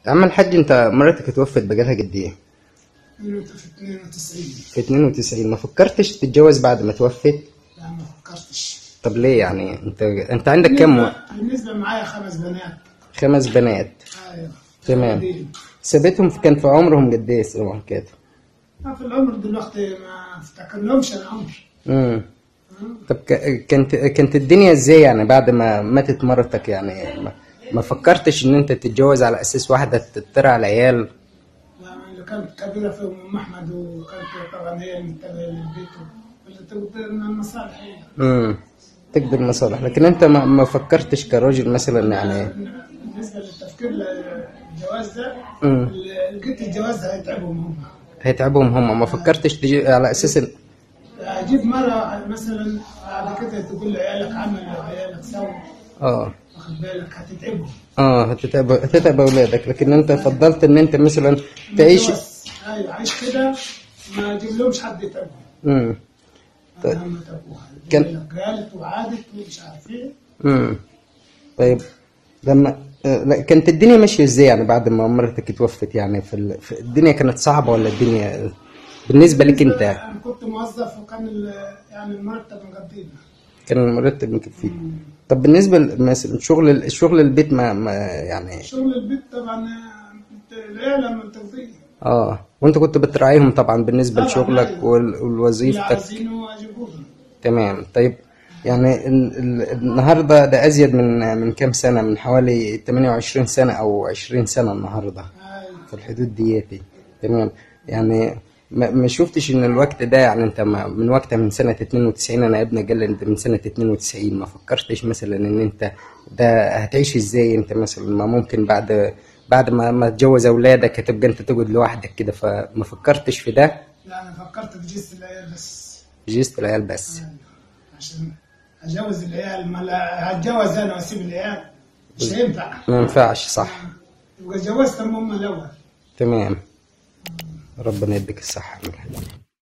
يا عم الحاج، انت مراتك اتوفت بقالها قد ايه؟ في 92. في 92. ما فكرتش تتجوز بعد ما توفت؟ لا ما فكرتش. طب ليه يعني؟ انت عندك بالنسبة معايا 5 بنات. 5 بنات. ايوه. تمام. ولدين. سابتهم كان في عمرهم قد ايه سوا كده؟ في العمر دلوقتي ما افتكرلهمش العمر. امم طب كانت الدنيا ازاي يعني بعد ما ماتت مرتك؟ يعني ما فكرتش ان انت تتجوز على اساس واحدة ترعى العيال؟ اللي كانت كبيرة فيهم أم أحمد، وكانت طبعا هي المنتبهة للبيت واللي تقدر من المصالح هي. تقدر مصالح، لكن انت ما فكرتش كراجل مثلا يعني؟ بالنسبة للتفكير للجواز ده، امم لقيت الجواز ده هيتعبهم هم. هيتعبهم هم. ما فكرتش تجي على اساس أجيب مرة مثلا بعد كده تقول لعيالك عمل وعيالك سوي. واخد بالك هتتعبهم. هتتعب اولادك، لكن انت فضلت ان انت مثلا تعيش. ايوه عيش كده، ما اجيب لهمش حد يتعبهم. طيب. هم تعبوها قالت وعادت ومش عارف ايه. طيب لما كانت الدنيا ماشيه ازاي يعني بعد ما مرتك اتوفت؟ يعني في الدنيا كانت صعبه ولا الدنيا بالنسبه لك انت؟ انا كنت موظف، وكان يعني المرتب مقضينا. كان المرتب مكفيك. طب بالنسبه مثلا شغل البيت ما يعني؟ شغل البيت طبعا العيال لما بتقضيه. وانت كنت بتراعيهم طبعا بالنسبه لشغلك أيوة. ولوظيفتك. اللي عايزينه اجيبوهم. تمام. طيب يعني النهارده ده ازيد من كام سنه؟ من حوالي 28 سنه او 20 سنه النهارده. أيوة. في الحدود دياتي. تمام. يعني ما شفتش ان الوقت ده يعني انت من وقتها من سنه 92. انا ابني قال لي انت من سنه 92. ما فكرتش مثلا ان انت ده هتعيش ازاي؟ انت مثلا ما ممكن بعد ما تجوز اولادك هتبقى انت تقعد لوحدك كده، فما فكرتش في ده؟ لا انا فكرت في جيست العيال بس. جيست العيال بس. أيوة. عشان اجوز العيال، ما هتجوز انا واسيب العيال مش هينفع. ما ينفعش صح. يبقى جوزتهم هم الاول. تمام. ربنا يديك الصحه من الحلال.